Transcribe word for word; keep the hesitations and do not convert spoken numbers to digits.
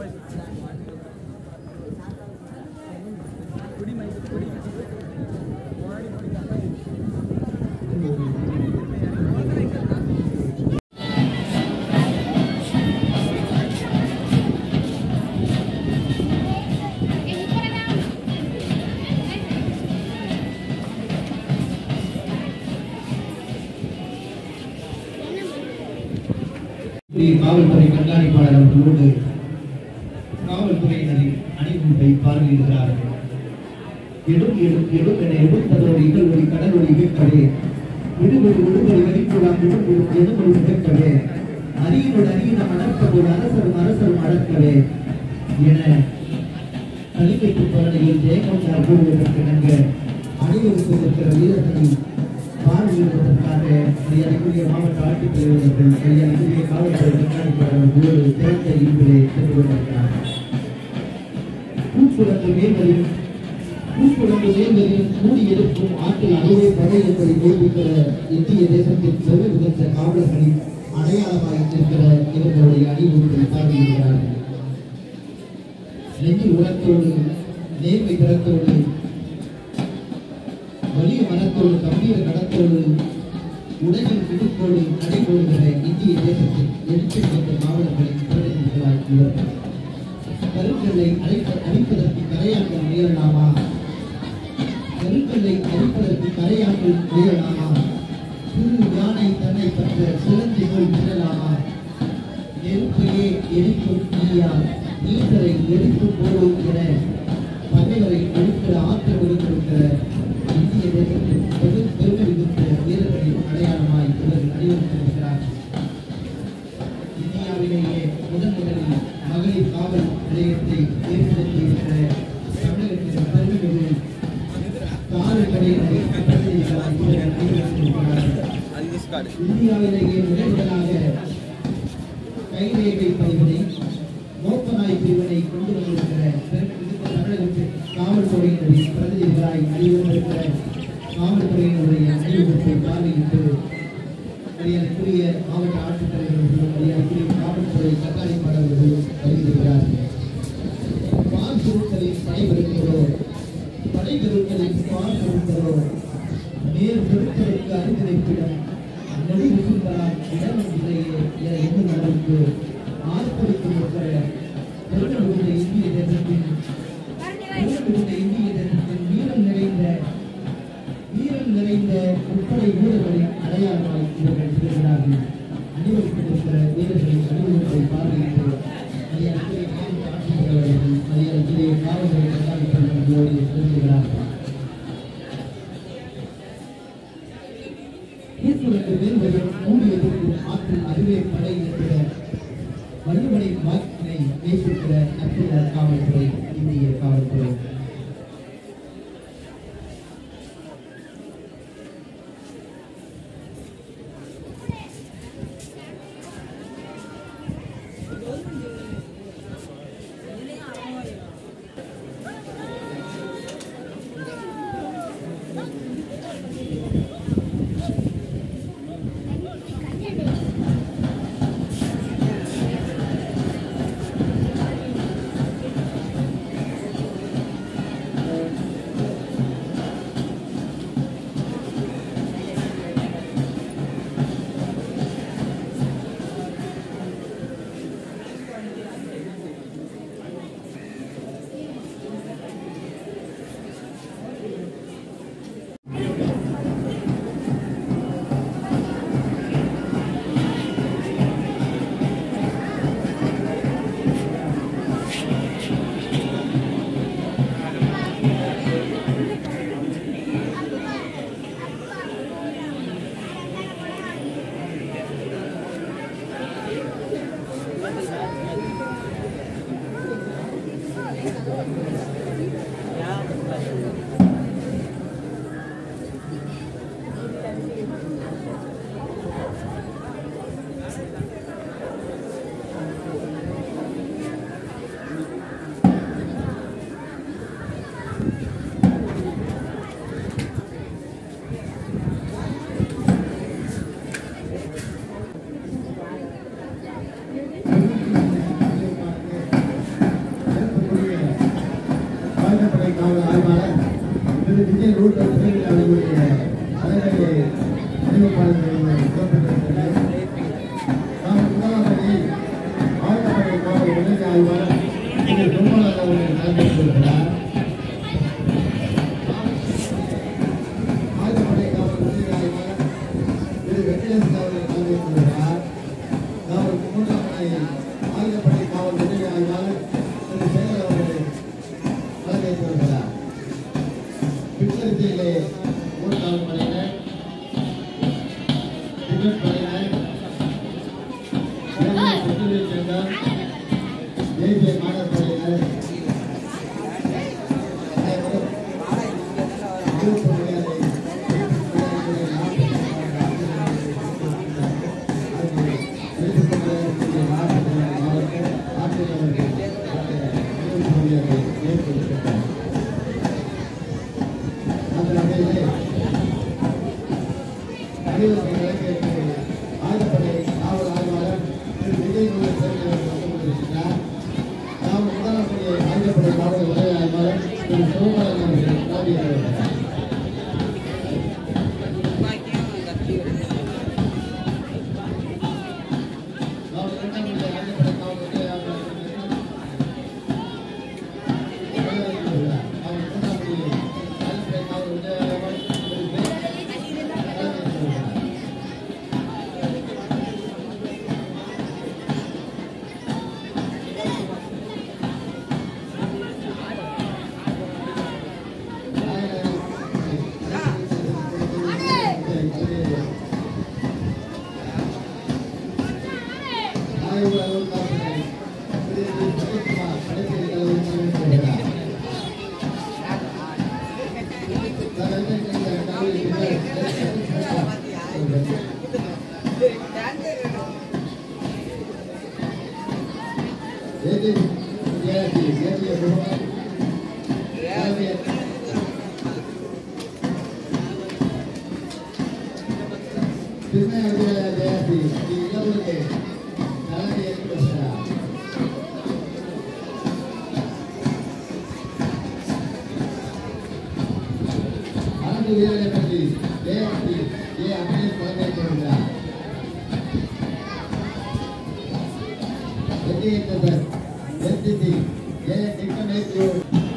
காவல்துறை கண்காணிப்பாளர் அவர்களோடு காவல்துறையினரின் அணிவகுப்பை பார்வையிடுகிறார்கள். எடும் எடும் எடும் என எடுத்ததோடு இதழொலி கடலொலி கேட்கவே, விடுபொழி விடுபொழி வெளிப்புறம் விடுபொழி எதுமொழி கேட்கவே, அரியனோடு அரியனம் அடக்கவோடு அரசரும் அரசரும் அடக்கவே என கலிமைக்கு பரணியில் ஜெயகொண்டார் கூறுவதற்கு நன்க அணிவகுப்பு இருக்கிற வீரர்களை பார்வையிடுவதற்காக மரியாதைக்குரிய மாவட்ட ஆட்சித்தலைவர்கள் மரியாதைக்குரிய காவல்துறை கண்காணிப்பாளர்களோடு திறந்த இருப்பிலே சென்று கொண்டிருக்கிறார். பூக்குழந்து மேல்வரில் பூக்குழந்து மேல்வரில் கூடி எடுக்கும் ஆற்றில் அறுவை படை என்பதை நிரூபிக்கிற இந்திய தேசத்தின் செல்வ மிகுந்த காவலர்களின் அடையாளமாக இருக்கிற இவர்களுடைய அணிவகுப்பை பார்வையிடுகிறார்கள். நெஞ்சில் உரத்தோடு நேர்மை தரத்தோடு வலிய மனத்தோடு கம்பீர கடத்தோடு உடலில் விடுப்போடு நடைபோடுகிற இந்திய தேசத்தில் எடுத்துக்கொண்ட மாவட்டங்களின் பிரதிநிதிகளாய் இவர்கள். கருக்கல்லை அழைப்ப அழிப்பதற்கு கரையாக்கள் முயலலாமா? கருக்கல்லை அழிப்பதற்கு கரையாக்கள் முயலலாமா? சிறு யானை தன்னை பற்ற சிலந்தி போல் செல்லலாமா? நெருப்பையே எரிக்கும் தீயா நீந்தரை எரிக்கும் போடும் என பகைவரை ஒடுக்கிற ஆற்றல் ஒடுக்கிற இந்திய தேசத்தில் பெரு பெருமை மிகுந்த வீரர்களின் அடையாளமாய் இவர்கள் அணிவகுத்திருக்கிறார். இந்தியாவிலேயே முதன் முதலில் மகளிர் காவல் நிலையத்தை ஏற்படுத்தியிருக்கிற தமிழகத்தின் பெருமைமிகு காவல்துறையினரை பிரதிநிதிகளாய் இவர்கள் அணிவகுத்திருக்கிறார்கள். இந்தியாவிலேயே முதன் முதலாக கைரேகை பதிவினை நோக்கநாய் பிரிவினை கொண்டு வந்திருக்கிற தமிழகத்தின் காவல்துறையினரின் பிரதிநிதிகளாய் அணிவகுத்திருக்கிற காவல்துறையினுடைய அணிவகுப்பை பார்வையிட்டு மரியாதைக்குரிய மாவட்ட ஆட்சித்தலைவர்களும் மரியாதைக்குரிய காவல்துறை கண்காணிப்பாளர்களும் வருகிறார்கள். பால் பொருட்களின் படைபெறுகிறோ படைபெருட்களின் பால் பொருட்களோ நேர் பொருட்களுக்கு அறிந்திருப்பிடம் நெடு சுந்தரால் இடம் இல்லையே என எண்ணும் அளவுக்கு ஆர்ப்பரித்து இருக்கிற பெருமிகுந்த இந்திய தேசத்தின் பெருமிகுந்த இந்திய தேசத்தின் வீரம் நிறைந்த வீரம் நிறைந்த முப்படை வீரர்களின் அடையாளமாய் இவர்கள் திகழ்கிறார்கள். அணிவகுப்பிருக்கிற வீரர்களின் அணிவகுப்பை பார்வையிட்டு மரியாதைக்குரிய மாவட்ட ஆட்சித்தலைவர்கள் மரியாதைக்குரிய காவல்துறை கண்காணிப்பாளர்களோடு செல்கிறார்கள். ஈஸ்வரனுக்கு வேல்வரும் மூடி எதிர்க்கும் ஆற்றில் அதுவே படை என்கிற வள்ளுவனை வாக்கினை நேசிக்கிற அற்புத காவல்துறை இந்திய காவல்துறை. ரூட்டர் திருவிழாவினுடைய தலைவரை அறிமுகப்படுத்தியுள்ள நாம் முதலாவதை ஆயுதப்படை காவல் உதவி ஆய்வாளர் திரு குருமலர் அவர்கள் கலந்துரைக்கிறார். ஆயுதப்படை காவல் உதவி ஆய்வாளர் திரு வெங்கடேசன் அவர்கள் கலந்துரைக்கிறார். நாம் மூன்றாவதை ஆயுதப்படை காவல் உதவி ஆய்வாளர் திரு சேகர் அவர்கள் கலந்துரைக்கிறார். பின்னரிசையிலே மூன்றாவது படையினர் டிபெட் படையினர் புதுவை சேர்ந்தார் தேசிய மாணவர் படையினர் ஆயுதப்படை காவல் ஆய்வாளர் திரு விஜய் கொண்டிருக்கிறார். நாம் முதலாவது ஆயுதப்படை காவல் உதவி ஆய்வாளர் திரு சிவபாலன் அவர்கள் கலந்துரைக்கிறார். வீரரை பற்றி ஜெயந்தி ஏ அபினேஷ் பங்கேற்கிறார். வெற்றியேற்றவர் எஸ்டிசி ஜெய டிக்கமேத்யூ